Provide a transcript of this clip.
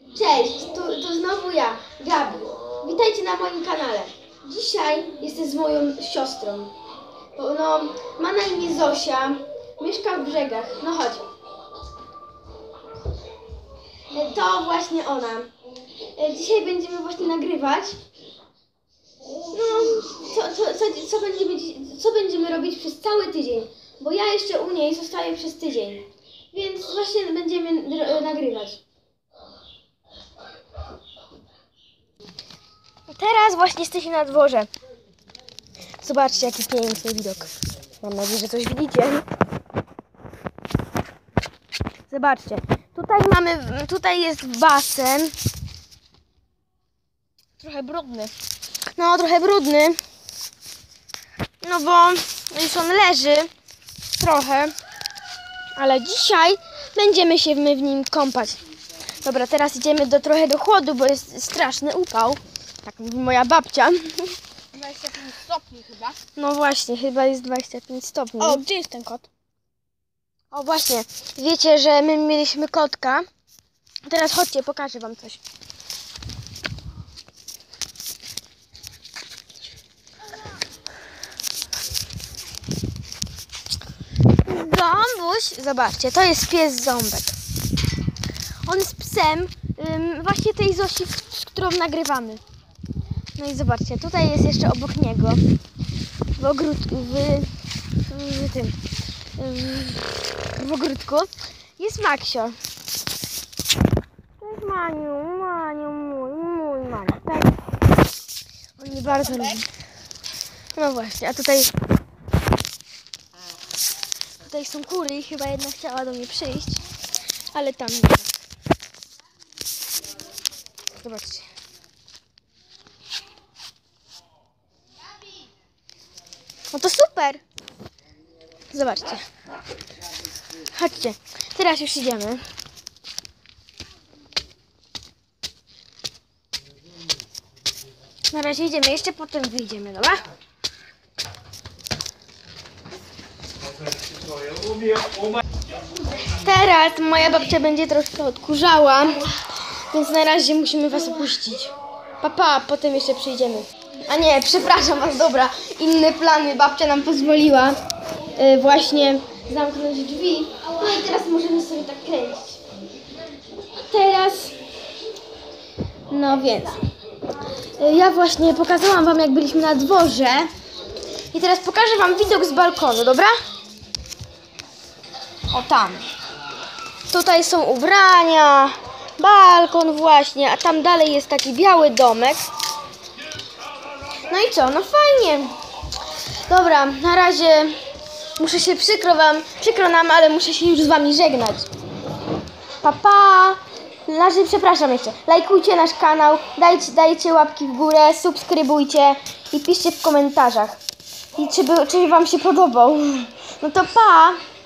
Cześć, tu znowu ja, Gabi. Witajcie na moim kanale. Dzisiaj jestem z moją siostrą. No, ma na imię Zosia, mieszka w Brzegach. No chodź. To właśnie ona. Dzisiaj będziemy właśnie nagrywać. No, co będziemy robić przez cały tydzień? Bo ja jeszcze u niej zostaję przez tydzień. Więc właśnie będziemy nagrywać. Teraz właśnie jesteśmy na dworze. Zobaczcie, jaki piękny widok. Mam nadzieję, że coś widzicie. Zobaczcie. Tutaj jest basen. Trochę brudny. No, trochę brudny. No bo już on leży. Trochę. Ale dzisiaj będziemy się my w nim kąpać. Dobra, teraz idziemy trochę do chłodu, bo jest straszny upał. Tak mówi moja babcia. 25 stopni chyba. No właśnie, chyba jest 25 stopni. O, gdzie jest ten kot? O właśnie, wiecie, że my mieliśmy kotka. Teraz chodźcie, pokażę wam coś. Ząbuś, zobaczcie, to jest pies Ząbek. On jest psem właśnie tej Zosi, z którą nagrywamy. No i zobaczcie, tutaj jest jeszcze obok niego w ogródku jest Maksio. To jest Maniu, mój Maniu, tak? On mnie bardzo lubi. No właśnie, a tutaj są kury i chyba jedna chciała do mnie przyjść, ale tam nie. Zobaczcie. No to super! Zobaczcie. Chodźcie. Teraz już idziemy. Na razie idziemy, jeszcze potem wyjdziemy, dobra? Teraz moja babcia będzie troszkę odkurzała, więc na razie musimy was opuścić. Pa, potem jeszcze przyjdziemy. A nie, przepraszam was, dobra. Inne plany, babcia nam pozwoliła właśnie zamknąć drzwi. No i teraz możemy sobie tak kręcić. Teraz, no więc, ja właśnie pokazałam wam, jak byliśmy na dworze. I teraz pokażę wam widok z balkonu, dobra? O, tam. Tutaj są ubrania, balkon właśnie, a tam dalej jest taki biały domek. No i co? No fajnie. Dobra, na razie muszę się przykro nam, ale muszę się już z wami żegnać. Pa. Na razie przepraszam jeszcze. Lajkujcie nasz kanał, dajcie łapki w górę, subskrybujcie i piszcie w komentarzach. I czy wam się podobał. No to pa!